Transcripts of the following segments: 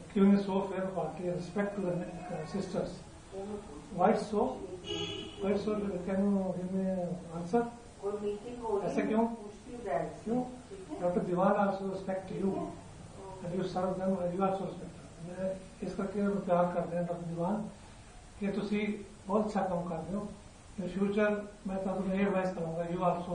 giving a so fair party, respect to the sisters. Why so? Why so? Can you give me an answer? ऐसा क्यों? क्यों? Dr. Diwan also respect you, and you serve them, and you also respect them. मैं इस करके प्यार करते हैं doctor दीवान कि तुसी बहुत अच्छा काम कर रहे हो. इन फ्यूचर मैं तुम्हें ये एडवाइस करूंगा, you also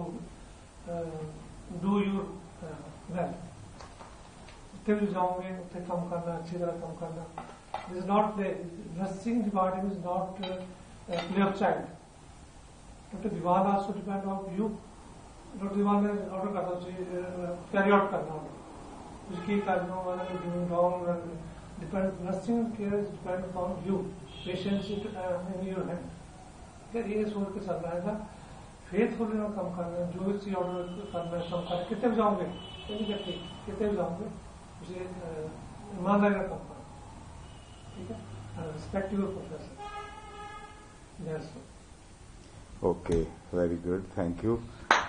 do your well. जितने भी जाओगे उतने काम करना, अच्छी तरह काम करना. This is not the nursing department is not play of child. Doctor Dewan also depend on you. Doctor Dewan ने ऑर्डर करना, कैरी आउट करना, उसकी करना वाला giving down. Depend, nursing care is depend upon you. Patients in your hand. फिर ये सोच के चल रहा है फेथफुली में काम करना है, जो भी ऑर्डर करना है काम करना. कितने भी जाओगे कितने भी जाओगे उसे ईमानदारी का काम करना. ठीक है. Respect your professor. Okay, very good, thank you.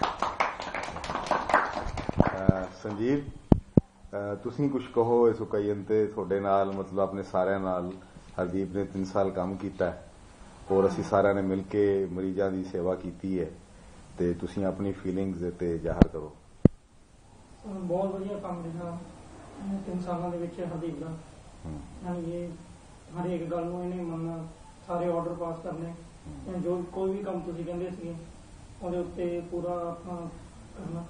Sanjeev, ਤੁਸੀਂ ਕੁਝ ਕਹੋ ਇਸ ਉਕਾਈਨ ਤੇ. ਤੁਹਾਡੇ ਨਾਲ ਮਤਲਬ ਆਪਣੇ ਸਾਰਿਆਂ ਨਾਲ ਹਰਦੀਪ ਨੇ 3 ਸਾਲ ਕੰਮ ਕੀਤਾ ਔਰ ਅਸੀਂ ਸਾਰਿਆਂ ਨੇ ਮਿਲ ਕੇ ਮਰੀਜ਼ਾਂ ਦੀ ਸੇਵਾ ਕੀਤੀ ਹੈ, ਤੇ ਤੁਸੀਂ ਆਪਣੀ ਫੀਲਿੰਗਸ ਤੇ ਜ਼ਾਹਰ ਕਰੋ. ਬਹੁਤ ਵਧੀਆ ਕੰਮ ਰਿਹਾ 3 ਸਾਲਾਂ ਦੇ ਵਿੱਚ ਹਰਦੀਪ ਦਾ. ਇਹ ਹਰ ਇੱਕ ਗੱਲ ਨੂੰ ਇਹਨੇ ਮੰਨਣਾ, ਸਾਰੇ ਆਰਡਰ ਪਾਸ ਕਰਨੇ, ਜੋ ਕੋਈ ਵੀ ਕੰਮ ਤੁਸੀਂ ਕਹਿੰਦੇ ਸੀਗੇ ਉਹਦੇ ਉੱਤੇ ਪੂਰਾ ਆਪਣਾ ਕਰਨਾ.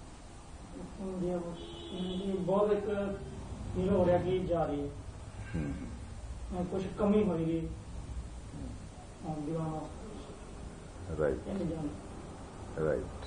बहुत एक फील हो रहा कि जा रही है, कुछ कमी होगी दीवाना. Right right.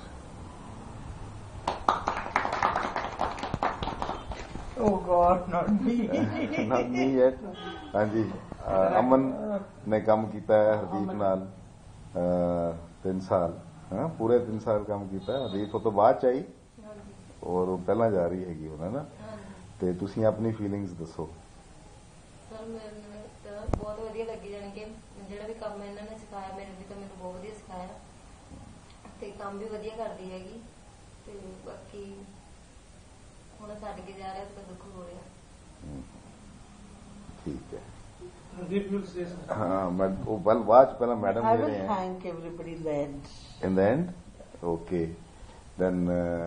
Oh God, not me. Not me yet. हाँ जी, अमन ने काम किया है हरदीप नाल 3 साल. हाँ, पूरे 3 साल काम किया है. हरदीप तो बाद चाहिए और पहला जा रही हैगी होना ना. ਤੇ ਤੁਸੀਂ ਆਪਣੀ ਫੀਲਿੰਗਸ ਦੱਸੋ. ਸਰ ਮੈਨੂੰ ਤਾਂ ਬਹੁਤ ਵਧੀਆ ਲੱਗੀ, ਜਾਣੀ ਕਿ ਜਿਹੜਾ ਵੀ ਕੰਮ ਇਹਨਾਂ ਨੇ ਸਿਖਾਇਆ ਮੇਰੇ ਲਈ ਤਾਂ ਮੈਨੂੰ ਬਹੁਤ ਵਧੀਆ ਸਿਖਾਇਆ, ਤੇ ਕੰਮ ਵੀ ਵਧੀਆ ਕਰਦੀ ਹੈਗੀ. ਤੇ ਬਾਕੀ ਹੁਣ ਛੱਡ ਕੇ ਜਾ ਰਿਹਾ ਤਾਂ ਦੁੱਖ ਹੋ ਰਿਹਾ. ਠੀਕ ਹੈ. हाँ, वो बाद पहला madam I will thank everybody in the end. In the end, okay. Then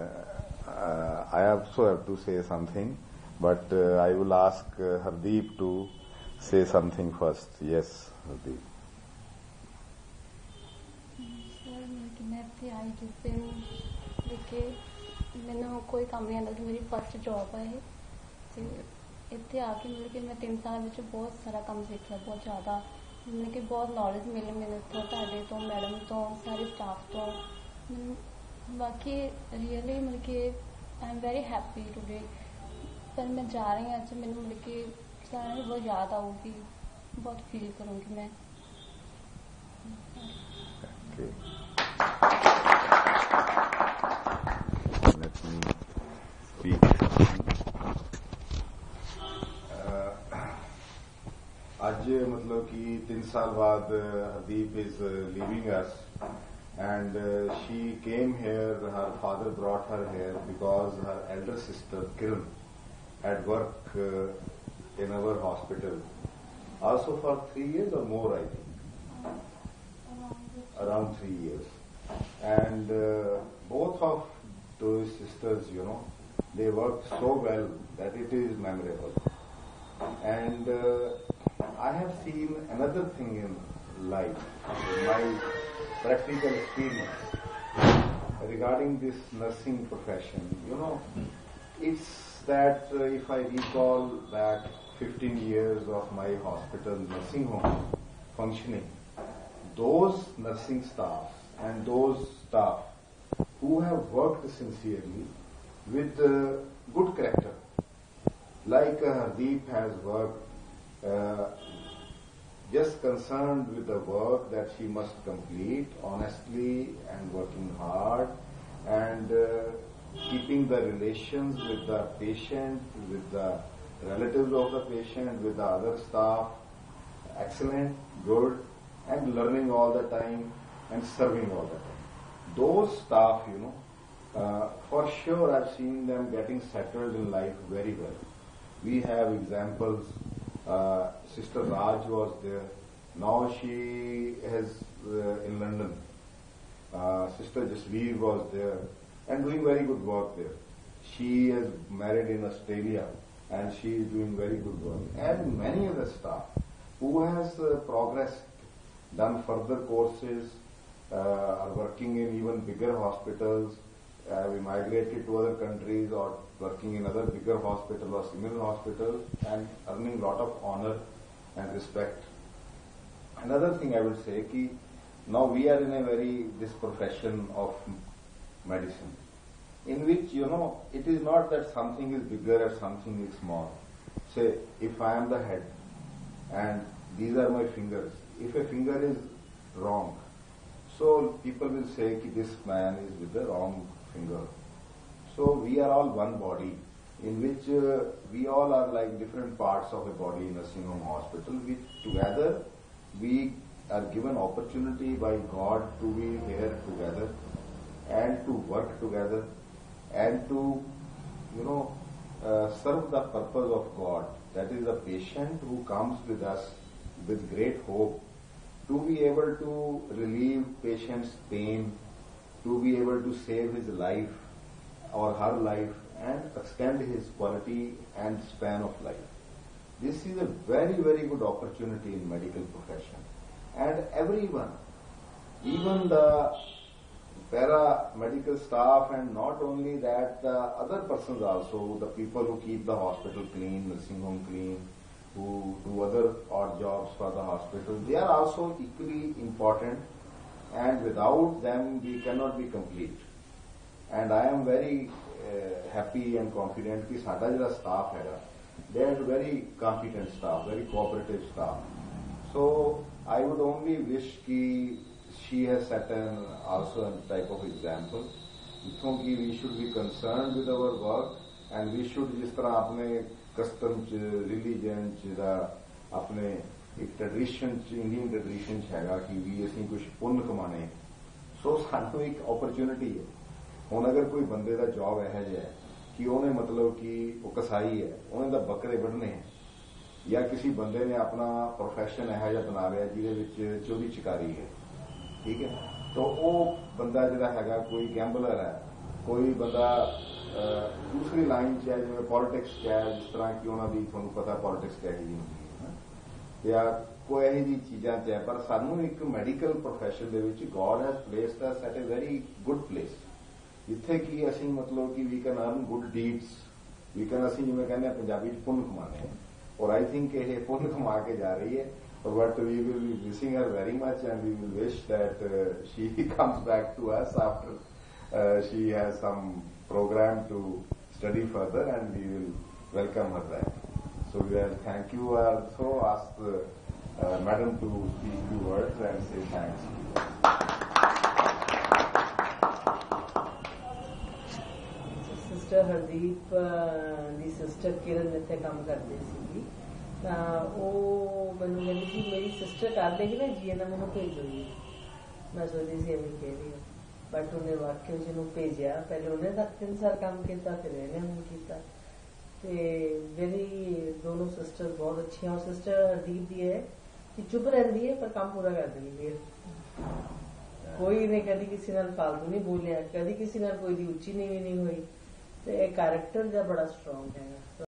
I also have to say something, but I will ask Hardeep to say something first. Yes, Hardeep. Sir, मैं ਇੱਥੇ ਆਈ ਜਿਸ ਦਿਨ ਦੇਖੇ ਮੈਨੂੰ ਕੋਈ ਕੰਮ ਨਹੀਂ ਆਉਂਦਾ ਸੀ. ਮੇਰੀ ਫਸਟ ਜੌਬ ਹੈ ਇਹ, ਤੇ ਇੱਥੇ ਆ ਕੇ ਮਤਲਬ ਕਿ ਮੈਂ 3 ਸਾਲ ਵਿੱਚ ਬਹੁਤ ਸਾਰਾ ਕੰਮ ਸਿੱਖਿਆ, ਬਹੁਤ ਜ਼ਿਆਦਾ ਮਤਲਬ ਕਿ ਬਹੁਤ ਨੌਲੇਜ ਮਿਲੀ ਮੈਨੂੰ ਇੱਥੋਂ, ਤੁਹਾਡੇ ਤੋਂ, ਮੈਡਮ ਤੋਂ, ਸਾਰੇ ਸਟਾਫ ਤੋਂ. ਬਾਕੀ ਰੀਅਲੀ ਮਤਲਬ ਕਿ I am very happy today. ਪਰ ਮੈਂ ਜਾ ਰਹੀ ਹਾਂ ਅੱਜ, ਮੈਨੂੰ ਮਤਲਬ ਕਿ ਸਾਰਿਆਂ ਨੂੰ ਬਹੁਤ ਯਾਦ ਆਊਗੀ, ਬਹੁਤ ਫੀਲ ਕਰੂੰਗੀ ਮੈਂ. आज मतलब कि 3 साल बाद Hardeep is leaving us, and she came here. Her father brought her here because her elder sister Kiran had worked in our hospital also for 3 years or more, I think, around 3 years. And both of those sisters, you know, they worked so well that it is memorable. And I have seen another thing in life, my practical experience regarding this nursing profession. You know, it's that if I recall back 15 years of my hospital nursing home functioning, those nursing staff and those staff who have worked sincerely with good character, like Hardeep has worked, just concerned with the work that she must complete honestly and working hard, and keeping the relations with the patient, with the relatives of the patient, with the other staff excellent, good, and learning all the time and serving all the time. Those staff, you know, for sure I've seen them getting settled in life very well. We have examples Sister Raj was there. Now she is in London. Sister Jasveer was there and doing very good work there. She is married in Australia and she is doing very good work. And many other staff who has progressed, done further courses, are working in even bigger hospitals, we migrated to other countries or working in other bigger hospitals or similar hospitals and earning a lot of honor and respect. Another thing I would say कि now we are in this profession of medicine, in which, it is not that something is bigger or something is small. Say, if I am the head and these are my fingers, if a finger is wrong, so people will say that this man is with the wrong finger. So we are all one body, in which we all are like different parts of a body in a nursing home hospital, which together we are given opportunity by God to be here together and to work together and to, serve the purpose of God. That is the patient who comes with us with great hope to be able to relieve patient's pain, to be able to save his life or her life and extend his quality and span of life. This is a very, very good opportunity in medical profession. And everyone, even the paramedical staff and not only that, the other persons also, the people who keep the hospital clean, nursing home clean, who do other odd jobs for the hospital, they are also equally important, and without them we cannot be complete. And I am very happy and confident that साडा जिहड़ा staff है, they are very competent staff, very cooperative staff. So I would only wish that she has set also a type of example. Because we should be concerned with our work and we should, जिस तरह अपने custom, religion, अपने एक tradition, Indian tradition हैगा कि भी असीं कुछ पुण्य कमाने, so सानू एक opportunity है. ਹੁਣ अगर कोई बंदे का जॉब यह है कि उन्हें मतलब कि वो कसाई है, उन्हें तो बकरे बढ़ने हैं, या किसी बंदे ने अपना प्रोफेशन यह बना लिया जिहदे चोरी चिकारी है, ठीक है, तो वो बंदा जिहड़ा हैगा कोई गैम्बलर है, कोई बंदा दूसरी लाइन च है जिवें पॉलिटिक्स च है, जिस तरह कि उन्होंने तुहानूं पता पॉलिटिक्स किहो जी होंदी है, या कोई इहो जी चीज़ां च है. पर सानूं एक मैडिकल प्रोफेशन दे विच God has placed us at a very good place, जिथे कि असीं मतलब कि we can earn good deeds, we can असीं जिवें कहने पंजाबी च पुण्य कमाने हैं, और आई थिंक ये पुण्य कमा के जा रही है. But we will be missing her very much and we will wish that she comes back to us after she has some program to study further, and we will welcome her back. So we will thank you. So ask Madam to speak few words and say thanks. Sister Hardeep the sister Kiran ਇੱਥੇ ਕੰਮ ਕਰਦੀ ਸੀਗੀ, ਤਾਂ ਉਹ ਮੈਨੂੰ ਕਹਿੰਦੀ ਸੀ ਮੇਰੀ sister ਕਰ ਦੇਗੀ ਨਾ ਜੀ, ਇਹਨਾਂ ਮੈਨੂੰ ਭੇਜੋ ਜੀ. ਮੈਂ ਸੋਚਦੀ ਸੀ ਐਵੇਂ ਕਹਿ ਰਹੀ ਹਾਂ, ਬਟ ਉਹਨੇ ਵਾਕਿਆ ਜਿਹਨੂੰ ਭੇਜਿਆ, ਪਹਿਲੇ ਉਹਨੇ 3 ਸਾਲ ਕੰਮ ਕੀਤਾ, ਫਿਰ ਇਹਨੇ ਹੁਣ ਕੀਤਾ. ਤੇ ਮੇਰੀ ਦੋਨੋਂ ਸਿਸਟਰ ਬਹੁਤ ਅੱਛੀਆਂ. ਉਹ ਸਿਸਟਰ ਹਰਦੀਪ ਦੀ ਹੈ ਕਿ ਚੁੱਪ ਰਹਿੰਦੀ ਹੈ ਪਰ ਕੰਮ ਪੂਰਾ ਕਰ ਦਿੰਦੀ ਹੈ. ਕੋਈ ਨੇ ਕਦੀ ਕਿਸੇ ਨਾਲ ਫਾਲਤੂ ਨਹੀਂ ਬੋਲਿਆ, ਕਦੀ ਕਿਸੇ ਨਾਲ ਕੋਈ ਦੀ ਉੱਚੀ ਨੀਵੀਂ ਨਹੀਂ ਹੋਈ, ਤੇ ਇਹ ਕੈਰੈਕਟਰ ਦਾ ਬੜਾ ਸਟਰੋਂਗ ਹੈਗਾ.